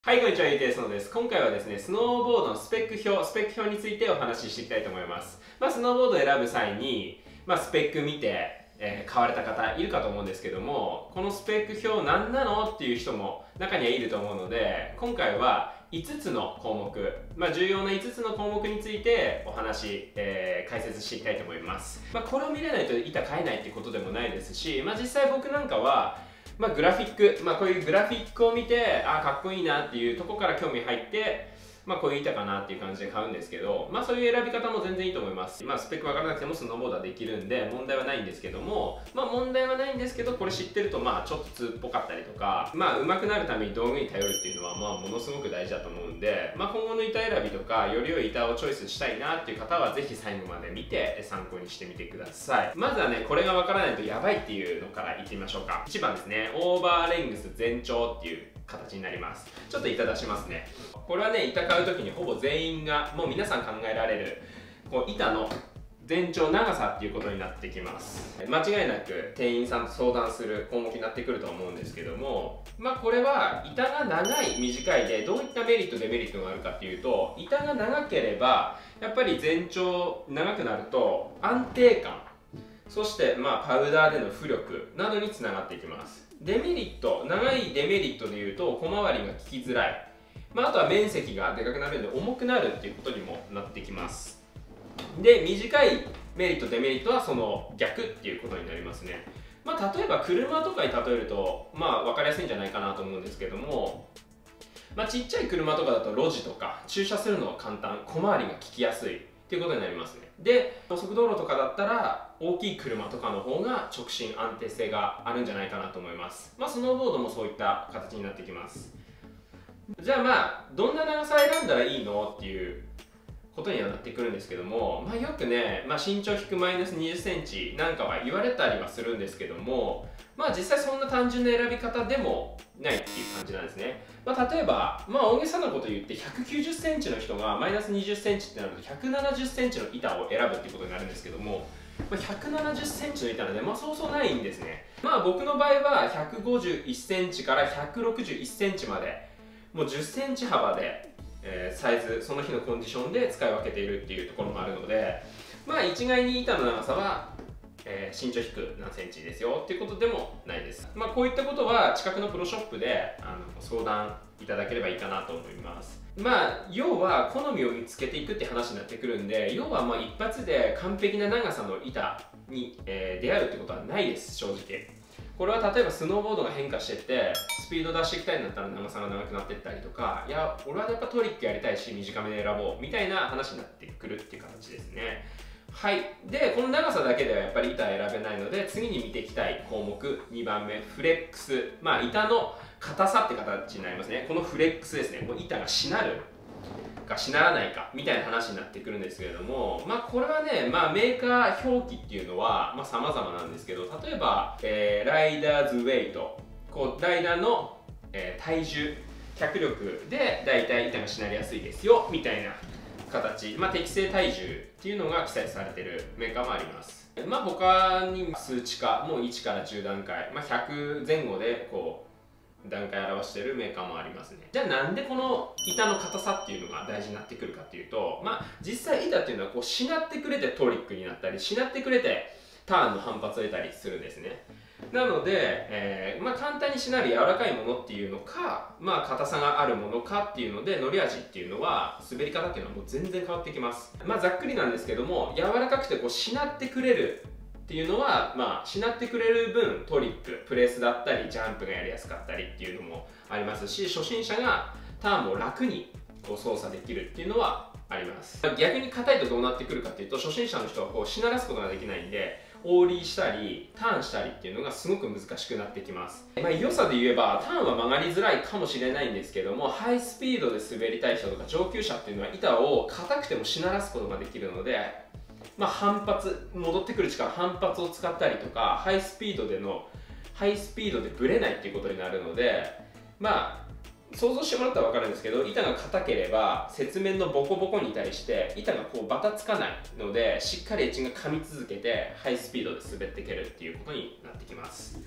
はい、こんにちは、ゆうていです。今回はですね、スノーボードのスペック表についてお話ししていきたいと思います。スノーボードを選ぶ際に、スペック見て、買われた方いるかと思うんですけども、このスペック表何なのっていう人も中にはいると思うので、今回は5つの項目、重要な5つの項目についてお話、解説していきたいと思います。これを見れないと板買えないってことでもないですし、実際僕なんかはグラフィック、こういうグラフィックを見て、かっこいいなっていうところから興味入って、こういう板かなっていう感じで買うんですけど、そういう選び方も全然いいと思います。スペック分からなくてもスノーボードはできるんで、問題はないんですけども、問題はないんですけど、これ知ってると、ちょっと通っぽかったりとか、上手くなるために道具に頼るっていうのは、ものすごく大事だと思うんで、今後の板選びとか、より良い板をチョイスしたいなっていう方は、ぜひ最後まで見て参考にしてみてください。まずはね、これが分からないとやばいっていうのからいってみましょうか。1番ですね、オーバーレングス全長っていう形になります。ちょっと板出しますね。これはね、板買う時にほぼ全員がもう皆さん考えられるこう板の全長長さっていうことになってきます。間違いなく店員さんと相談する項目になってくると思うんですけども、これは板が長い短いでどういったメリットデメリットがあるかっていうと、板が長ければやっぱり全長長くなると安定感、そしてパウダーでの浮力などにつながっていきます。デメリット、長いデメリットでいうと小回りが効きづらい、あとは面積がでかくなるんで重くなるっていうことにもなってきます。で、短いメリットデメリットはその逆っていうことになりますね。例えば車とかに例えると分かりやすいんじゃないかなと思うんですけども、ちっちゃい車とかだと路地とか駐車するのは簡単、小回りが利きやすいっていうことになりますね。で、高速道路とかだったら大きい車とかの方が直進安定性があるんじゃないかなと思います。スノーボードもそういった形になってきます。じゃあどんな長さ選んだらいいのっていうことにはなってくるんですけども、よくね、身長引くマイナス20センチなんかは言われたりはするんですけども、実際そんな単純な選び方でもないっていう感じなんですね。例えば、大げさなこと言って190センチの人がマイナス20センチってなると170センチの板を選ぶっていうことになるんですけども、170センチの板なんで、そうそうないんですね。僕の場合は151センチから161センチまで、もう10センチ幅で、サイズ、その日のコンディションで使い分けているっていうところもあるので、一概に板の長さは、身長低く何センチですよっていうことでもないです。こういったことは近くのプロショップで相談いただければいいかなと思います。要は好みを見つけていくって話になってくるんで、要は一発で完璧な長さの板に、出会うってことはないです、正直。これは例えばスノーボードが変化していってスピード出していきたいんだったら長さが長くなっていったりとか、いや俺はやっぱトリックやりたいし短めで選ぼうみたいな話になってくるっていう形ですね。はい。で、この長さだけではやっぱり板選べないので、次に見ていきたい項目2番目、フレックス。板の硬さって形になりますね。このフレックスですね。この板がしなるかしならないかみたいな話になってくるんですけれども、これはね、メーカー表記っていうのは様々なんですけど、例えば、ライダーズウェイト、ライダーの、体重、脚力でだいたい板がしなりやすいですよみたいな形、適正体重っていうのが記載されているメーカーもあります。他に数値化、もう1から10段階、100前後で段階を表しているメーカーもありますね。じゃあなんでこの板の硬さっていうのが大事になってくるかっていうと、実際板っていうのはしなってくれてトリックになったり、しなってくれてターンの反発を得たりするんですね。なので、簡単にしなる柔らかいものっていうのか、硬さがあるものかっていうので、乗り味っていうのは滑り方っていうのはもう全然変わってきます。ざっくりなんですけども、柔らかくてしなってくれるっていうのは、しなってくれる分トリック、プレスだったりジャンプがやりやすかったりっていうのもありますし、初心者がターンも楽に操作できるっていうのはあります。逆に硬いとどうなってくるかっていうと、初心者の人はしならすことができないんで、オーリーしたりターンしたりっていうのがすごく難しくなってきます。良さで言えばターンは曲がりづらいかもしれないんですけども、ハイスピードで滑りたい人とか上級者っていうのは板を硬くてもしならすことができるので、反発、戻ってくる力、反発を使ったりとか、ハイスピードでブレないっていうことになるので、想像してもらったら分かるんですけど、板が硬ければ雪面のボコボコに対して板がバタつかないので、しっかりエッジが噛み続けてハイスピードで滑っていけるっていうことになってきます。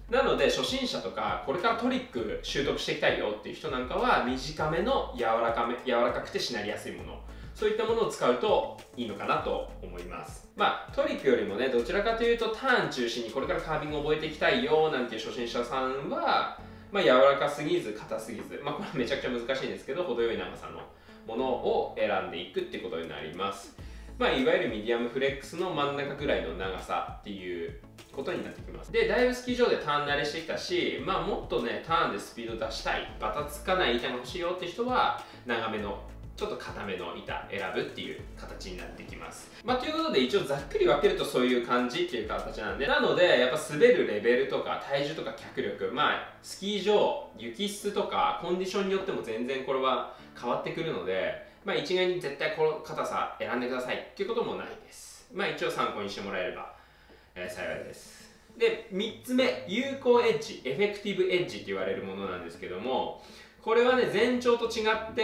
なので初心者とかこれからトリック習得していきたいよっていう人なんかは短めの柔らかくてしなりやすいもの、そういったものを使うといいのかなと思います。トリックよりもね、どちらかというとターン中心にこれからカービングを覚えていきたいよなんていう初心者さんは、柔らかすぎず硬すぎず、これはめちゃくちゃ難しいんですけど、程よい長さのものを選んでいくってことになります。いわゆるミディアムフレックスの真ん中ぐらいの長さっていうことになってきます。で、だいぶスキー場でターン慣れしてきたし、もっとね、ターンでスピード出したい、バタつかない板が欲しいよって人は、長めの、ちょっと硬めの板選ぶっていう形になってきます。ということで、一応ざっくり分けるとそういう感じっていう形なんで、なので、やっぱ滑るレベルとか、体重とか脚力、スキー場、雪質とか、コンディションによっても全然これは変わってくるので、一概に絶対この硬さ選んでくださいっていうこともないです。一応参考にしてもらえれば、幸いです。で、3つ目、有効エッジ、エフェクティブエッジって言われるものなんですけども、これはね、前兆と違って、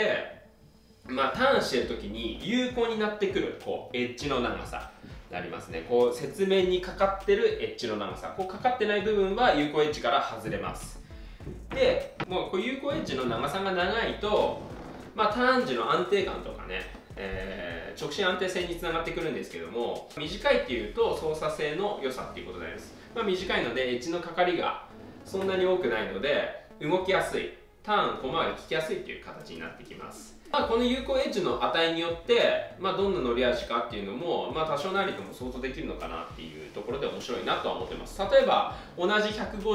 ターンしてる時に有効になってくるエッジの長さになりますね。雪面にかかってるエッジの長さ、かかってない部分は有効エッジから外れます。で、もう有効エッジの長さが長いと、ターン時の安定感とかね、直進安定性につながってくるんですけども、短いっていうと操作性の良さっていうことになります。短いのでエッジのかかりがそんなに多くないので動きやすい、ターン小回り効きやすいっていう形になってきます。この有効エッジの値によって、どんな乗り味かっていうのも、多少なりとも想像できるのかなっていうところで面白いなとは思ってます。例えば同じ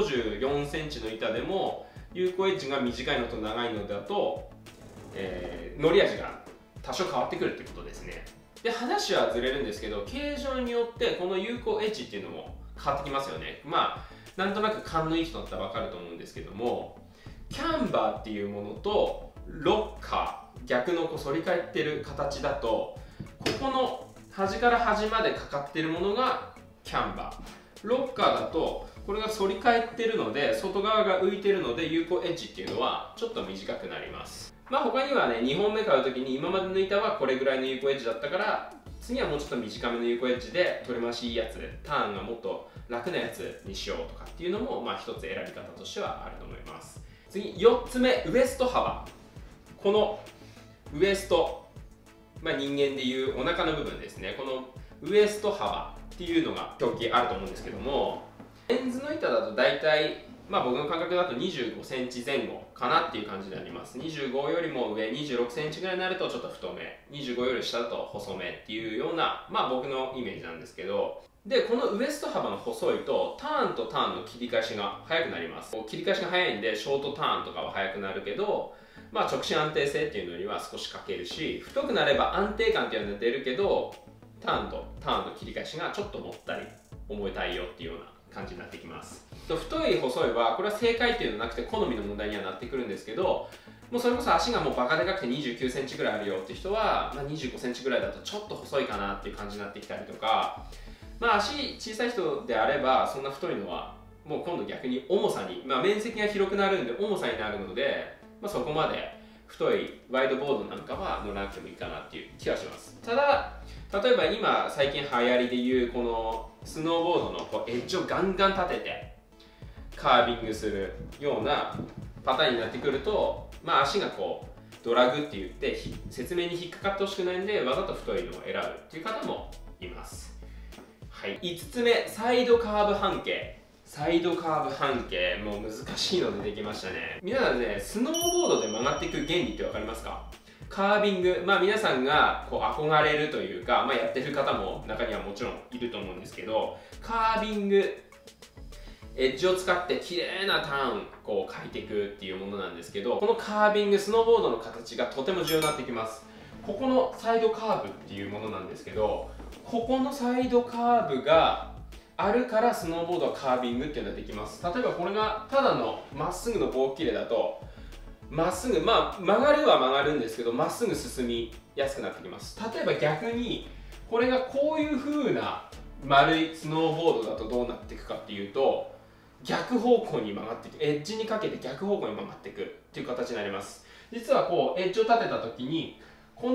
154センチの板でも有効エッジが短いのと長いのだと乗り味が多少変わってくるってことですね。で、話はずれるんですけど、形状によってこの有効エッジっていうのも変わってきますよね。なんとなく勘のいい人だったら分かると思うんですけども、キャンバーっていうものとロッカー、逆の反り返ってる形だと、ここの端から端までかかってるものがキャンバー、ロッカーだとこれが反り返ってるので外側が浮いてるので有効エッジっていうのはちょっと短くなります。他にはね、2本目買うときに今までの板はこれぐらいの有効エッジだったから、次はもうちょっと短めの有効エッジで取り回しいいやつ、ターンがもっと楽なやつにしようとかっていうのも一つ選び方としてはあると思います。次、4つ目、ウエスト幅。このウエスト、人間でいうお腹の部分ですね。このウエスト幅っていうのが表記あると思うんですけども、レンズの板だと大体僕の感覚だと25センチ前後かなっていう感じになります。25よりも上、26センチぐらいになるとちょっと太め、25より下だと細めっていうような、僕のイメージなんですけど、で、このウエスト幅が細いとターンとターンの切り返しが速くなります。切り返しが速いんでショートターンとかは速くなるけど、直進安定性っていうのには少し欠けるし、太くなれば安定感っていうのが出るけど、ターンとターンの切り返しがちょっともったり重たいよっていうような感じになってきます。太い細いはこれは正解っていうのなくて好みの問題にはなってくるんですけど、もうそれこそ足がもうバカでかくて29センチぐらいあるよって人は、25センチぐらいだとちょっと細いかなっていう感じになってきたりとか、足小さい人であればそんな太いのはもう今度逆に重さに、面積が広くなるんで重さになるので、そこまで太いワイドボードなんかは乗らなくてもいいかなっていう気はします。ただ例えば今最近流行りでいうこのスノーボードのエッジをガンガン立ててカービングするようなパターンになってくると、足がドラグって言って説明に引っかかってほしくないんでわざと太いのを選ぶっていう方もいます。はい、5つ目、サイドカーブ半径。サイドカーブ半径、もう難しいのでできましたね。皆さんね、スノーボードで曲がっていく原理って分かりますか？カービング、皆さんが憧れるというか、やってる方も中にはもちろんいると思うんですけど、カービング、エッジを使って綺麗なターンを描いていくっていうものなんですけど、このカービング、スノーボードの形がとても重要になってきます。ここのサイドカーブっていうものなんですけど、ここのサイドカーブがあるからスノーボードはカービングっていうのができます。例えばこれがただのまっすぐの棒切れだと、まっすぐ、曲がるは曲がるんですけど、まっすぐ進みやすくなってきます。例えば逆にこれがこういう風な丸いスノーボードだとどうなっていくかっていうと、逆方向に曲がっていく、エッジにかけて逆方向に曲がっていくっていう形になります。実はエッジを立てた時にこの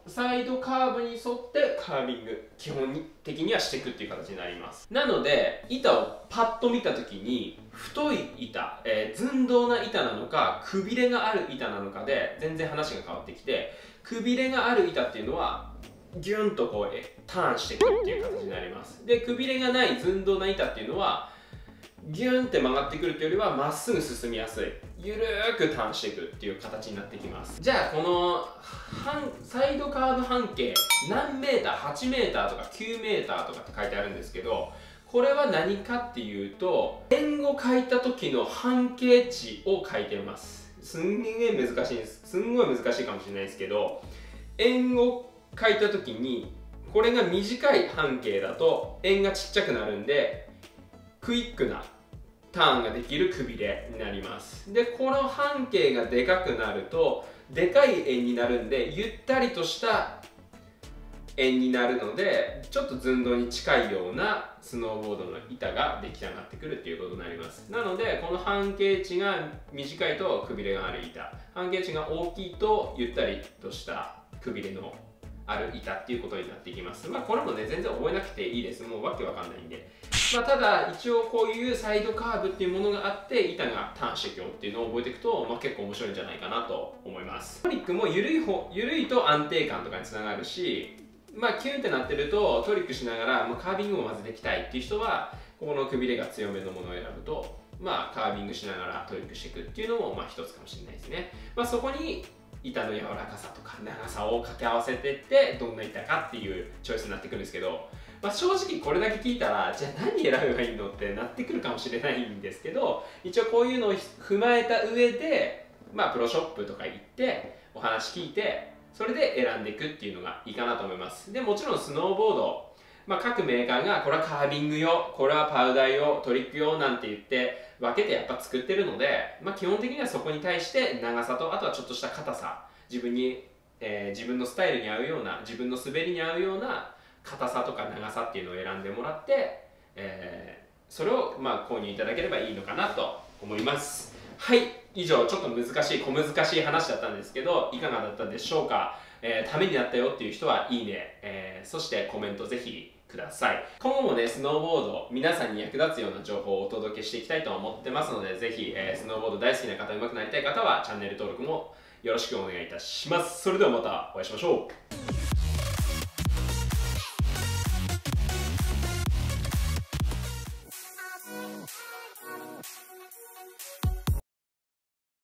サイドカーブに沿ってカービング基本的にはしていくっていう形になります。なので板をパッと見た時に太い板、寸胴な板なのかくびれがある板なのかで全然話が変わってきて、くびれがある板っていうのはギュンとこうターンしていくっていう形になります。でくびれがない寸胴な板っていうのはギュンって曲がってくるというよりはまっすぐ進みやすい、ゆるーくターンしていくっていう形になってきます。じゃあこのサイドカーブ半径何メーター、8メーターとか9メーターとかって書いてあるんですけど、これは何かっていうと円を描いた時の半径値を書いてます。すんげえ難しいんです。すんごい難しいかもしれないですけど、円を描いた時にこれが短い半径だと円がちっちゃくなるんでクイックなターンができるくびれになります。でこの半径がでかくなるとでかい円になるんでゆったりとした円になるのでちょっと寸胴に近いようなスノーボードの板が出来上がってくるっていうことになります。なのでこの半径値が短いとくびれがある板、半径値が大きいとゆったりとしたくびれのある板っていうことになっていきます。これもね全然覚えなくていいです。もうわけわかんないんで。ただ一応こういうサイドカーブっていうものがあって板がターンしていくよっていうのを覚えていくと、結構面白いんじゃないかなと思います。トリックも緩いと安定感とかにつながるし、キュンってなってるとトリックしながら、カービングもまずできたいっていう人はここのくびれが強めのものを選ぶと、カービングしながらトリックしていくっていうのも一つかもしれないですね。そこに板の柔らかさとか長さを掛け合わせていってどんな板かっていうチョイスになってくるんですけど、正直これだけ聞いたらじゃあ何選べばいいのってなってくるかもしれないんですけど、一応こういうのを踏まえた上で、プロショップとか行ってお話聞いてそれで選んでいくっていうのがいいかなと思います。でもちろんスノーボード、各メーカーがこれはカービング用、これはパウダー用、トリック用なんて言って分けてやっぱ作ってるので、基本的にはそこに対して長さとあとはちょっとした硬さ、自分のスタイルに合うような、自分の滑りに合うような硬さとか長さっていうのを選んでもらって、それを購入いただければいいのかなと思います。はい、以上ちょっと小難しい話だったんですけどいかがだったでしょうか。ためになったよっていう人はいいね、そしてコメントぜひください。今後もねスノーボード皆さんに役立つような情報をお届けしていきたいと思ってますので、ぜひ、スノーボード大好きな方、上手くなりたい方はチャンネル登録もよろしくお願いいたします。それではまたお会いしましょう。